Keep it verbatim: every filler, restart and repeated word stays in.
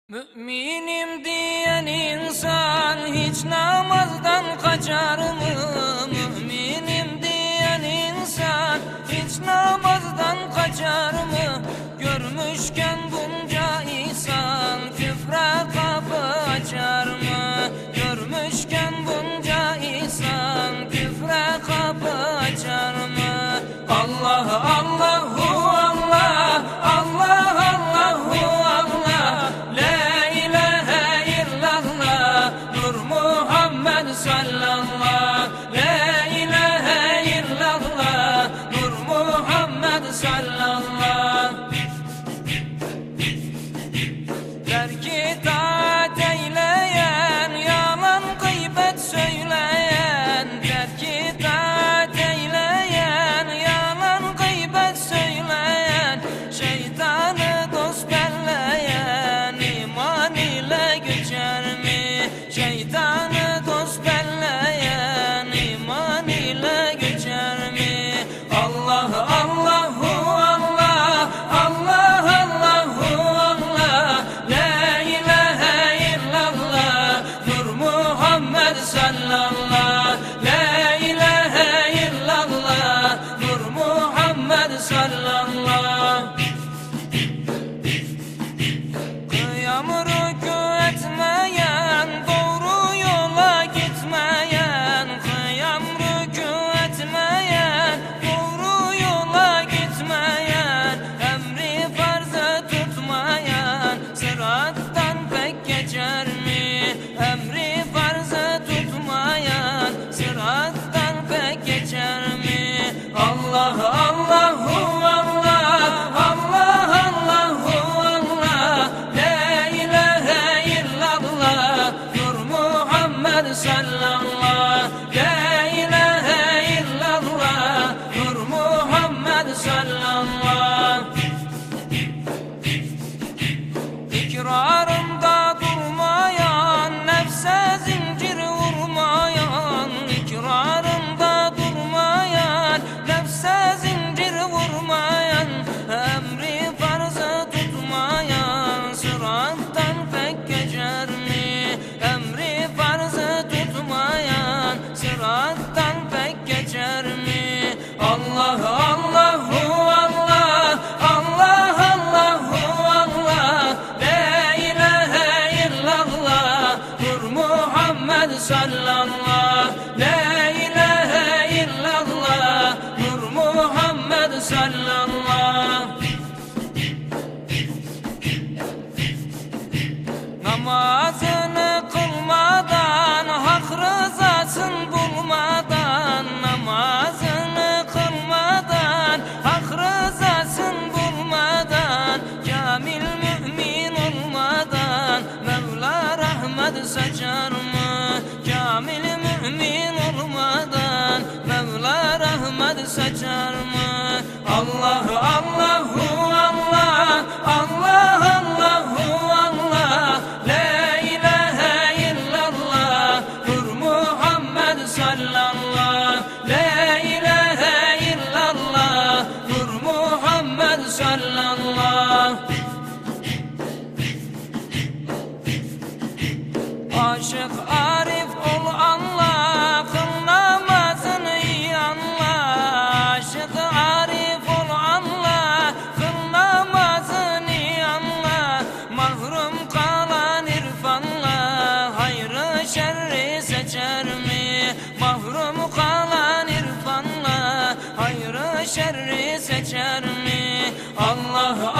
Müminim diyen insan hiç namazdan kaçar mı? Müminim diyen insan hiç namazdan kaçar mı? Görmüşken bunca ihsan küfre kapı açar mı? Görmüşken bunca ihsan küfre kapı açar mı? Allah Allahu Allah Allah Allahu Allah La ilahe illallah Nur Muhammed sallallahu La ilahe illallah Nur Muhammed sallallahu Terk itaat eyleyen yalan gıybet söyleyen Terk itaat eyleyen yalan gıybet söyleyen Şeytanı dost belleyen iman ile geçer mi? Şeytanı dost belleyen iman ile geçer mi? Allah Allahu Allah Allah Allahu Allah La ilahe illallah Nur Muhammed sallallahu La ilahe illallah Nur Muhammed sallallahu Kıyam rükû etmeyen doğru yola gitmeyen Kıyam rükû etmeyen doğru yola gitmeyen Emri farzı tutmayan sırattan pek geçer mi? Emri farzı tutmayan sırattan pek geçer mi? Allah Allahu Allah Allah Allahu Allah La ilahe illallah Nur Muhammed sallallahu La ilahe illallah Nur Muhammed sallallahu İkrarında durmayan nefse zincir vurmayan İkrarında durmayan nefse zincir vurmayan Emri farzı tutmayan sırattan pek geçer mi? Emri farzı tutmayan sırattan pek geçer mi? Allah Allahu Allah Allah Allahu Allah La ilahe illallah Nur Muhammed sallallahu La ilahe illallah Nur Muhammed sallallahu Namazını kılmadan hak rızasını bulmadan Namazını kılmadan hak rızasını bulmadan Kamil mümin olmadan Mevla rahmet saçar mı? Kamil mümin olmadan Mevla rahmet saçar mı? Allah Allahu Allah Allah Allahu Allah La ilahe illallah Nur Muhammed sallallahu La ilahe illallah Nur Muhammed sallallahu Aşık arif ol Allah kıl namazını iyi anla Aşık arif ol Allah kıl namazını iyi anla Mahrum kalan irfanla hayrı şerri seçer mi? Mahrum kalan irfanla hayrı şerri seçer mi? Allah